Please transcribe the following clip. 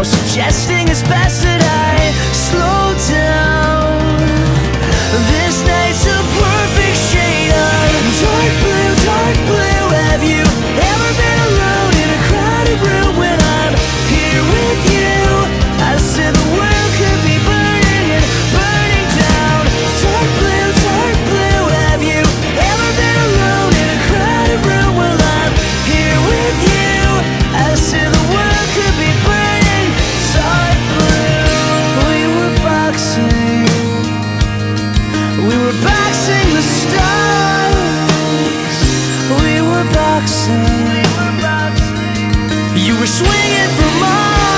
suggesting it's best that I slow down. This night's a perfect shade of dark blue, dark blue. Have you ever been alone in a crowded room when I'm here with you? I said the world could be burning and burning down. Dark blue, dark blue. Have you ever been alone in a crowded room while I'm here with you? I said the world could be burning dark blue. We were boxing the stars. We were boxing. You were swinging for Mars.